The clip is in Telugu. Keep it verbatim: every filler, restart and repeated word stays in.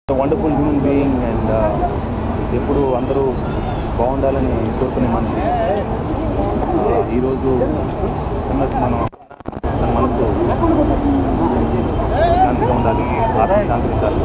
వండర్ఫుల్ హ్యూమన్ బీయింగ్ అండ్ ఎప్పుడు అందరూ బాగుండాలని కోరుకునే మనిషి. ఈరోజు ఎంఎస్ మనం తన మనసు శాంతిగా ఉండాలి, ఆత్మ శాంతి ఉండాలి.